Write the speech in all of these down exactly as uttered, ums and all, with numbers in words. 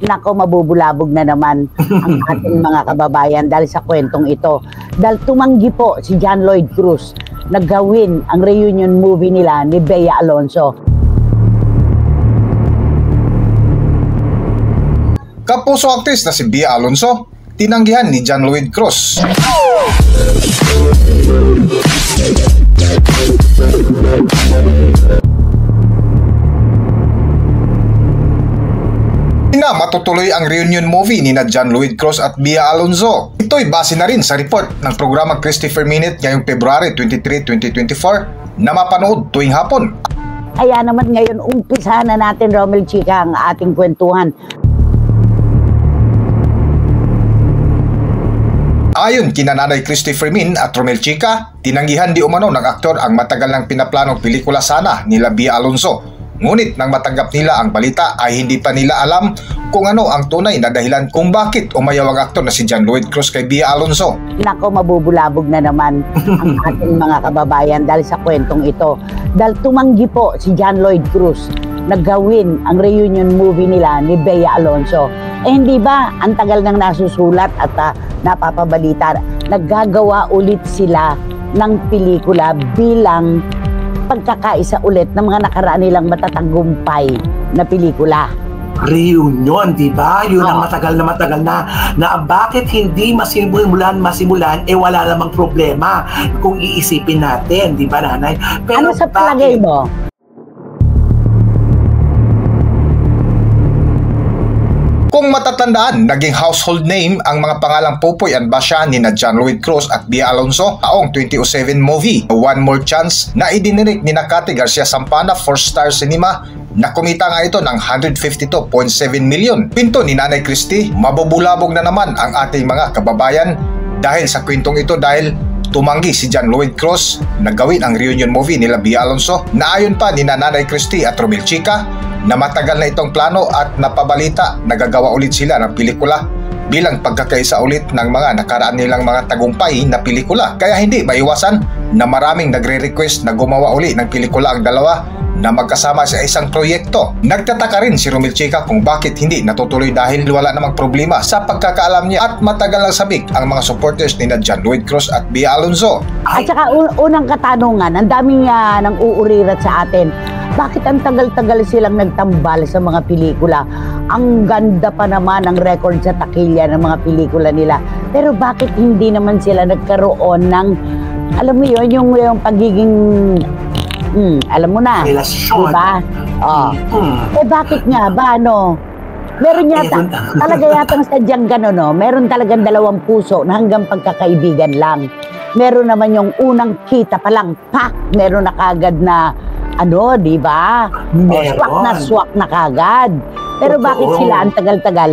Nako, mabubulabog na naman ang ating mga kababayan dahil sa kwentong ito. Dahil tumanggi po si John Lloyd Cruz na gawin ang reunion movie nila ni Bea Alonzo. Kapuso actress na si Bea Alonzo, tinanggihan ni John Lloyd Cruz. Na matutuloy ang reunion movie ni na John Lloyd Cruz at Bea Alonzo. Ito'y base na rin sa report ng programa Christopher Minute ngayong February twenty-three, twenty twenty-four na mapanood tuwing hapon. Kaya naman ngayon, umpisahan na natin, Romel Chika, ang ating kwentuhan. Ayon kina Nanay Christopher Min at Romel Chika, tinanggihan di umano ng aktor ang matagal ng pinaplanong pelikula sana nila Bea Alonzo. Ngunit nang matanggap nila ang balita ay hindi pa nila alam kung ano ang tunay na dahilan kung bakit umayaw ang aktor na si John Lloyd Cruz kay Bea Alonzo. Nako, mabubulabog na naman ang ating mga kababayan dahil sa kwentong ito. Dahil tumanggi po si John Lloyd Cruz na gawin ang reunion movie nila ni Bea Alonzo. Eh hindi ba, ang tagal nang nasusulat at uh, napapabalita, naggagawa ulit sila ng pelikula bilang pagkakaisa ulit ng mga nakaraan nilang matatagumpay na pelikula. Reunion, di ba? Yun oh. ang matagal na matagal na na bakit hindi masimulan masimulan eh wala namang problema kung iisipin natin, di ba, Nanay? Ano Pero sa palagay mo? Kung matatandaan, naging household name ang mga pangalang Popoy and Basha ni na John Lloyd Cruz at Bea Alonzo taong twenty oh seven movie One More Chance na idinirik ni na Cathy Garcia Sampana for Star Cinema na kumita nga ito ng one hundred fifty-two point seven million. Pinto ni Nanay Christy, mabubulabog na naman ang ating mga kababayan dahil sa kwentong ito dahil tumanggi si John Lloyd Cruz na gawin ang reunion movie nila Bea Alonzo na ayon pa ni Nanay Christy at Romel Chika na matagal na itong plano at napabalita nagagawa ulit sila ng pelikula bilang pagkakaisa ulit ng mga nakaraan nilang mga tagumpay na pelikula. Kaya hindi maiwasan na maraming nagre-request na gumawa uli ng pelikula ang dalawa na magkasama sa isang proyekto. Nagtataka rin si Romel Chika kung bakit hindi natutuloy dahil wala namang problema sa pagkakaalam niya at matagal lang sabik ang mga supporters ni na John Lloyd Cruz at Bea Alonzo. At saka un unang katanungan, ang daming uh, nang uurirat sa atin. Bakit ang tagal-tagal silang nagtambal sa mga pelikula? Ang ganda pa naman ang record sa takilya ng mga pelikula nila. Pero bakit hindi naman sila nagkaroon ng, alam mo yun, yung, yung pagiging, hmm, alam mo na, relasyon. Diba? Oh. Hmm. Eh bakit nga ba, no? Meron yata, talaga yatang sadyang gano'n, no? Meron talagang dalawang puso na hanggang pagkakaibigan lang. Meron naman yung unang kita pa lang, pak! Meron na kagad na, ano, di ba? Swak na swak na kagad. Pero bakit sila ang tagal-tagal?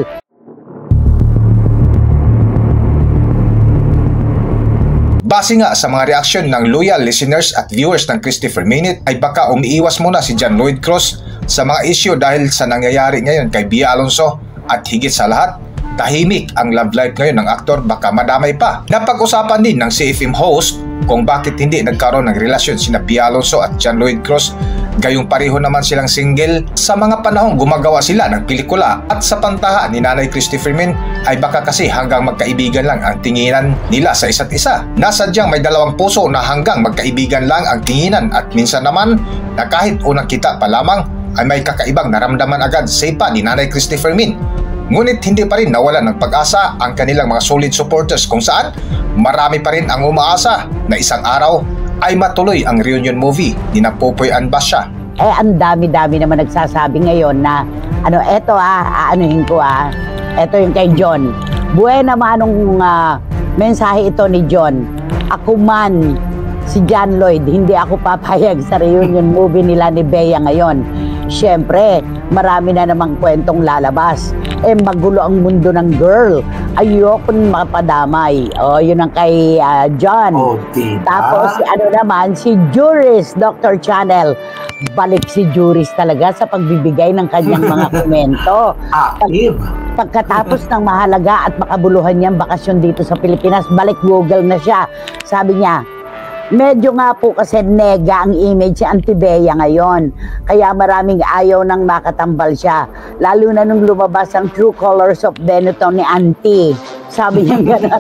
Base nga sa mga reaksyon ng loyal listeners at viewers ng Christopher Minute ay baka umiiwas muna si John Lloyd Cruz sa mga issue dahil sa nangyayari ngayon kay Bea Alonzo at higit sa lahat, tahimik ang love life ngayon ng aktor, baka madamay pa. Napag-usapan din ng C F M host kung bakit hindi nagkaroon ng relasyon sina Bea Alonzo at John Lloyd Cruz, gayong pareho naman silang single sa mga panahong gumagawa sila ng pelikula. At sa pantaha ni Nanay Christopher Min ay baka kasi hanggang magkaibigan lang ang tinginan nila sa isa't isa. Nasadyang may dalawang puso na hanggang magkaibigan lang ang tinginan at minsan naman na kahit unang kita pa lamang ay may kakaibang naramdaman agad sa ipa ni Nanay Christopher Min. Ngunit hindi pa rin nawala ng pag-asa ang kanilang mga solid supporters kung saan marami pa rin ang umaasa na isang araw ay matuloy ang reunion movie ni na Popoy and Basha. Eh, ang dami-dami naman nagsasabi ngayon na, ano, eto ah, aanuhin ko ah, eto yung kay John. Buena manong uh, mensahe ito ni John. Ako man, si John Lloyd, hindi ako papayag sa reunion movie nila ni Bea ngayon. Siyempre, marami na namang kwentong lalabas. Eh, magulo ang mundo ng girl. Ayokong mapadamay. O, yun ang kay uh, John. Oh, diba? Tapos, ano naman, si Juris, Doctor Channel. Balik si Juris talaga sa pagbibigay ng kanyang mga komento. Active. Pag, pagkatapos ng mahalaga at makabuluhan niyang bakasyon dito sa Pilipinas, balik Google na siya. Sabi niya, medyo nga po kasi nega ang image si Auntie Bea ngayon. Kaya maraming ayaw nang makatambal siya. Lalo na nung lumabas ang True Colors of Benetton ni Auntie. Sabi niya gano'n.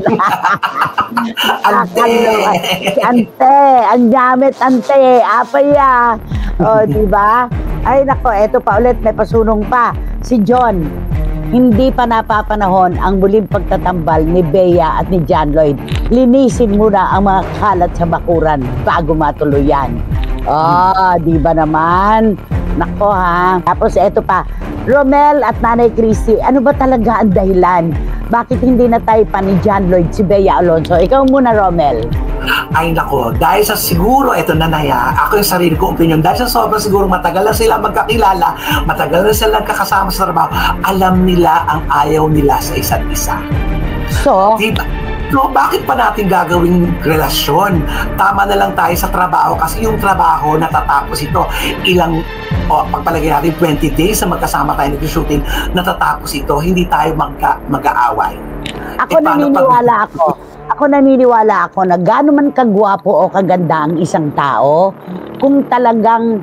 Ante! Si Ante, ang gamit Ante, apaya. O, di ba? Ay nako, eto pa ulit, may pasunong pa. Si John, hindi pa napapanahon ang muling pagtatambal ni Bea at ni John Lloyd. Linisin muna ang mga kalat sa bakuran bago matuloy yan. Ah, di ba naman? Nako ha. Tapos eto pa, Romel at Nanay Christy, ano ba talaga ang dahilan? Bakit hindi na tayo pa ni John Lloyd si Bea Alonzo? Ikaw muna, Romel. Ay nako, dahil sa siguro, eto na naya, ako yung sarili ko opinion, dahil sa sobrang siguro matagal na sila magkakilala, matagal na sila nagkakasama sa trabaho, alam nila ang ayaw nila sa isa't isa. So, Diba? So, bakit pa natin gagawing relasyon? Tama na lang tayo sa trabaho kasi yung trabaho natatapos ito. Ilang, o pagpalagay natin twenty days na magkasama tayo nag-shooting, natatapos ito, hindi tayo magka, mag-aaway. ako Eh, paano naniniwala ako. Ako naniniwala ako na gaano man kagwapo o kaganda ang isang tao, kung talagang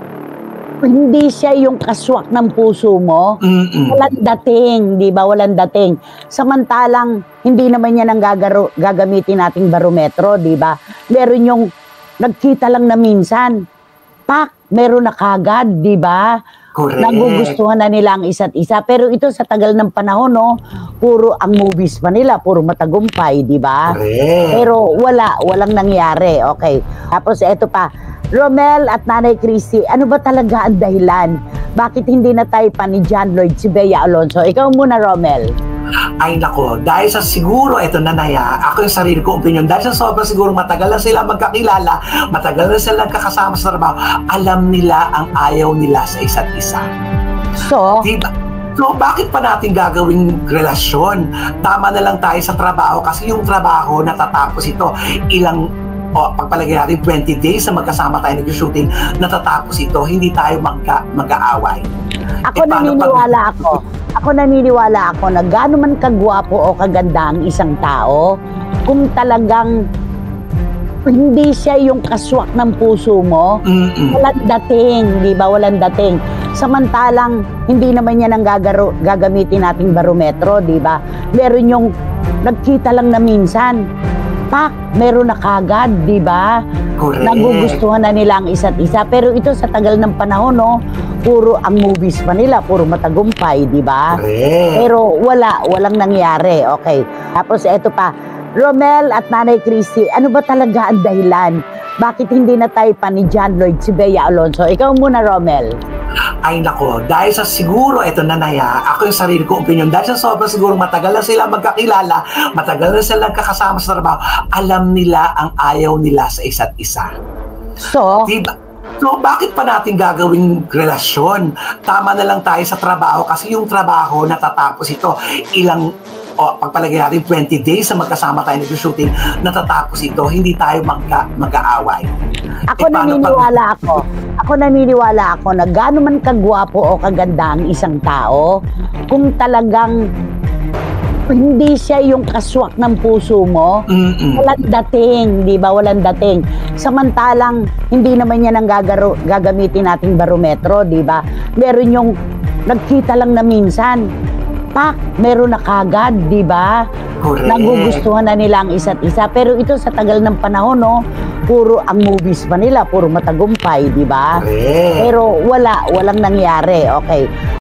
hindi siya yung kaswak ng puso mo, Mm-mm. walang dating, di ba? Walang dating. Samantalang, hindi naman yan ang gagaro, gagamitin nating barometro, di ba? Meron yung nagkita lang na minsan, pak, meron na kagad, di ba? Correct. Nagugustuhan na nila ang isa't isa. Pero ito sa tagal ng panahon, no, puro ang movies pa nila, puro matagumpay, di ba? Correct. Pero wala, walang nangyari. Okay. Tapos eto pa, Romel at Nanay Christy, ano ba talaga ang dahilan? Bakit hindi na tayo pa ni John Lloyd si Bea Alonzo? Ikaw muna, Romel. Ay nako, dahil sa siguro, eto na naya, ako yung sarili ko opinion, dahil sa sobrang siguro matagal na sila magkakilala, matagal na sila nagkakasama sa trabaho, alam nila ang ayaw nila sa isa't isa. So, Diba? So, bakit pa natin gagawing relasyon? Tama na lang tayo sa trabaho kasi yung trabaho natatapos ito. Ilang, o pagpalagay natin twenty days na magkasama tayo nag-shooting, natatapos ito, hindi tayo magka, mag-aaway. ako Eh, paano naniniwala ako. Ako naniniwala ako na gaano man kagwapo o kaganda ang isang tao, kung talagang hindi siya yung kaswak ng puso mo, Mm-mm. walang dating, di ba? Walang dating. Samantalang, hindi naman yan ang gagaro, gagamitin nating barometro, di ba? Meron yung nagkita lang na minsan, pak, meron na kagad, di ba? Correct. Nagugustuhan na nila ang isa't isa. Pero ito sa tagal ng panahon, no, puro ang movies pa nila, puro matagumpay, di ba? Correct. Pero wala, walang nangyari. Okay. Tapos eto pa, Romel at Nanay Christy, ano ba talaga ang dahilan? Bakit hindi na tayo pa ni John Lloyd si Bea Alonzo? Ikaw muna, Romel. Ay nako, dahil sa siguro, eto na naya, ako yung sarili ko opinion, dahil sa sobrang siguro matagal na sila magkakilala, matagal na sila nagkakasama sa trabaho, alam nila ang ayaw nila sa isa't isa. So, Diba? So, bakit pa natin gagawing relasyon? Tama na lang tayo sa trabaho kasi yung trabaho natatapos ito. Ilang, o pagpalagay natin twenty days na magkasama tayo nag-shooting, natatapos ito, hindi tayo magka, mag-aaway. ako Eh, paano naniniwala ako. Ako naniniwala ako na gaano man kagwapo o kaganda ang isang tao, kung talagang hindi siya yung kaswak ng puso mo, Mm-mm. walang dating, di ba? Walang dating. Samantalang, hindi naman yan ang gagaro, gagamitin nating barometro, di ba? Meron yung nagkita lang na minsan, pak, meron na kagad, di ba? Correct. Nagugustuhan na nila ang isa't isa. Pero ito sa tagal ng panahon, no, puro ang movies pa nila, puro matagumpay, di ba? Correct. Pero wala, walang nangyari. Okay.